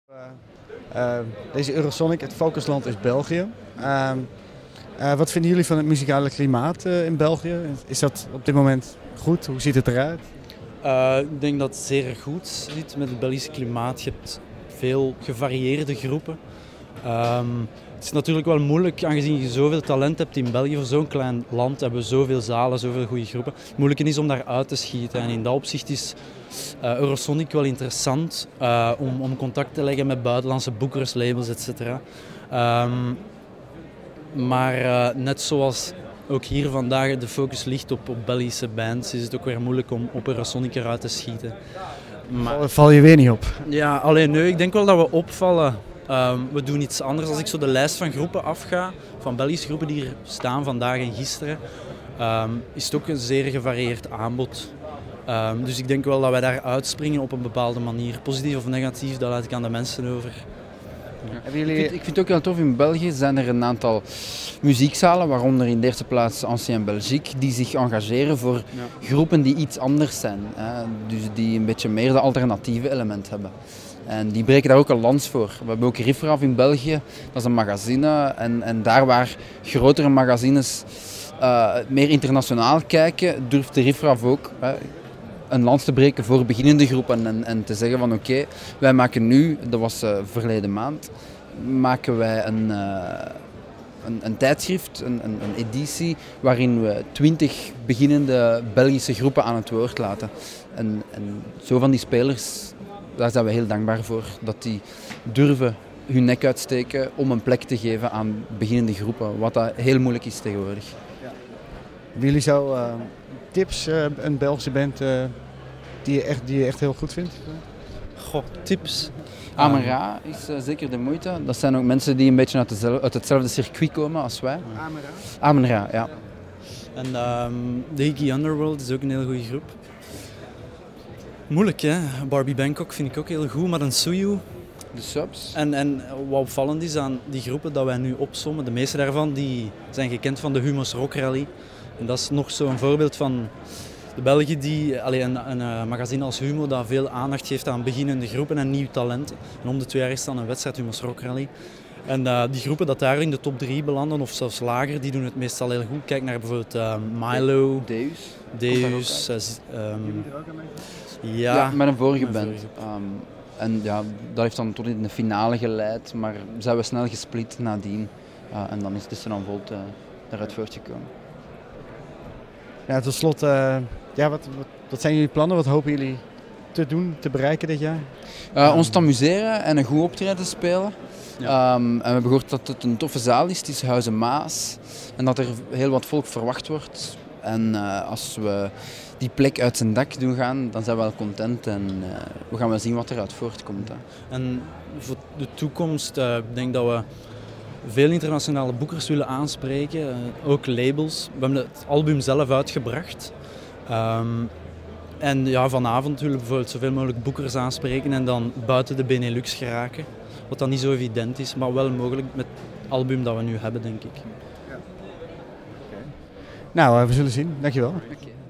Deze Eurosonic, het focusland is België. Wat vinden jullie van het muzikale klimaat in België? Is dat op dit moment goed? Hoe ziet het eruit? Ik denk dat het zeer goed zit met het Belgische klimaat. Je hebt veel gevarieerde groepen. Het is natuurlijk wel moeilijk, aangezien je zoveel talent hebt in België. Voor zo'n klein land hebben we zoveel zalen, zoveel goede groepen. Het moeilijke is om daar uit te schieten. En in dat opzicht is Eurosonic wel interessant om contact te leggen met buitenlandse boekers, labels, etc. Maar net zoals ook hier vandaag de focus ligt op Belgische bands, is het ook weer moeilijk om op Eurosonic eruit te schieten. Maar val je weer niet op? Ja, alleen nee, ik denk wel dat we opvallen. We doen iets anders. Als ik zo de lijst van groepen afga, van Belgische groepen die er staan vandaag en gisteren, is het ook een zeer gevarieerd aanbod. Dus ik denk wel dat wij daar uitspringen op een bepaalde manier. Positief of negatief, dat laat ik aan de mensen over. Ja. Ik vind het ook heel tof, in België zijn er een aantal muziekzalen, waaronder in de eerste plaats Ancien Belgique, die zich engageren voor groepen die iets anders zijn. Dus die een beetje meer de alternatieve element hebben. En die breken daar ook een lans voor. We hebben ook Riffraff in België, dat is een magazine. En daar waar grotere magazines meer internationaal kijken, durft de Riffraff ook een lans te breken voor beginnende groepen en te zeggen van oké, wij maken nu, dat was verleden maand, maken wij een tijdschrift, een editie, waarin we 20 beginnende Belgische groepen aan het woord laten. En zo van die spelers, daar zijn we heel dankbaar voor, dat die durven hun nek uitsteken om een plek te geven aan beginnende groepen, wat dat heel moeilijk is tegenwoordig. Ja. Hebben jullie zo tips, een Belgische band die je echt heel goed vindt? Goh, tips? Amen Ra is zeker de moeite. Dat zijn ook mensen die een beetje uit hetzelfde circuit komen als wij. Amen Ra? Amen Ra, ja. En de Hickey Underworld is ook een heel goede groep. Moeilijk hè, Barbie Bangkok vind ik ook heel goed, maar een Suyu. De Subs. En wat opvallend is aan die groepen dat wij nu opsommen, de meeste daarvan die zijn gekend van de Humo's Rock Rally. En dat is nog zo'n voorbeeld van de Belgen die een magazine als Humo dat veel aandacht geeft aan beginnende groepen en nieuw talent. En om de 2 jaar is dan een wedstrijd Humo's Rock Rally. En die groepen dat daar in de top 3 belanden of zelfs lager, die doen het meestal heel goed. Kijk naar bijvoorbeeld Milo, Deus. Ja, met een vorige band. En ja, dat heeft dan tot in de finale geleid, maar zijn we snel gesplit nadien. En dan is Disneyland Volt eruit voortgekomen. Ja, tot slot, wat zijn jullie plannen? Wat hopen jullie te doen, te bereiken dit jaar? Ons te amuseren en een goed optreden te spelen. Ja. En we hebben gehoord dat het een toffe zaal is, het is Huizen Maas. En dat er heel wat volk verwacht wordt. En als we die plek uit zijn dak doen gaan, dan zijn we wel content en we gaan wel zien wat eruit voortkomt. Hè. En voor de toekomst, ik denk dat we veel internationale boekers willen aanspreken, ook labels. We hebben het album zelf uitgebracht. En ja, vanavond willen we bijvoorbeeld zoveel mogelijk boekers aanspreken en dan buiten de Benelux geraken. Wat dan niet zo evident is, maar wel mogelijk met het album dat we nu hebben, denk ik. Ja. Nou, we zullen zien. Dankjewel. Okay.